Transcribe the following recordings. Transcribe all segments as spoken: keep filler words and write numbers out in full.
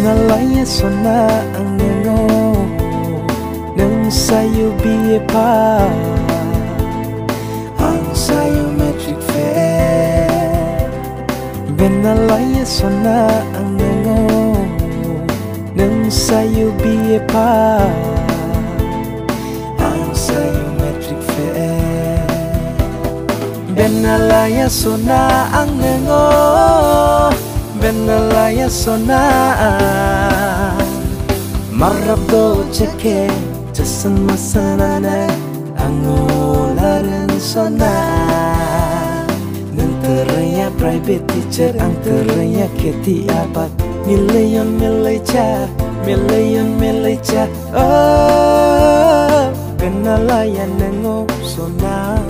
Benalaya sona ang nengo nang sayo biye pa ang sayo metric fair. Benalaya sona ang nengo nang sayo biye pa ang sayo metric fair. Benalaya sona ang nengo Benalaya sona marap do ceke jasan masanana angolaran sona nenteranya private teacher ang teranya keti apat milion milica milion milica oh Benalaya nengo sona.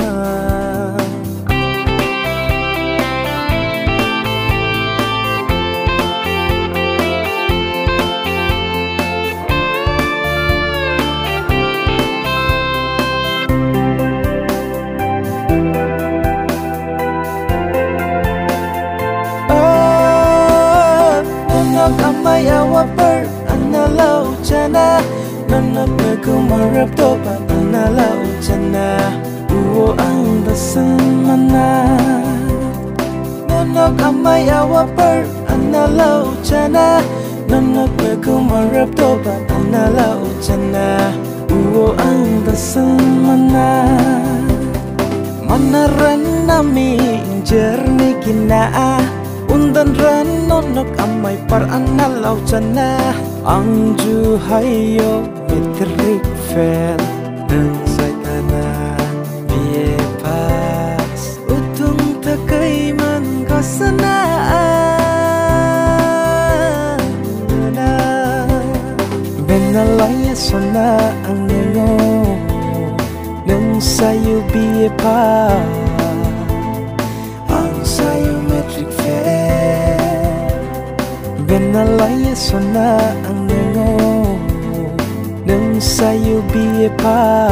Amay awaper analau chana nanok nagumarap topa analau chana uwo ang dasamana nanok amay awaper analau chana nanok nagumarap topa analau chana uwo ang dasamana manaran nami jernih kinaa undan ran nonok amay par analaw chana ang juhayo metric fail nang saitana biye pas utung takay man kasana Benalaya sona ang nengo nang sayo biye pa ang sayo metric fair. Benalaya sona ang nengo nang sayo biye pa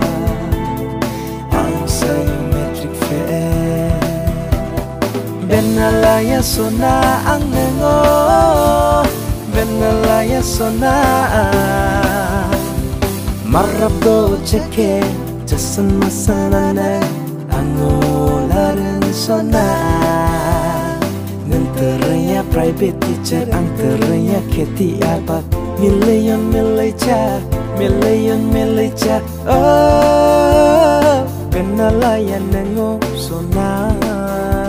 ang sayo metric fair. Benalaya sona ang nengo Benalaya sona marap do ceke jasan masanana angolaran sona nenteranya private teacher ang teranya keti apat milion milica milion milica oh Benalaya nengo sona.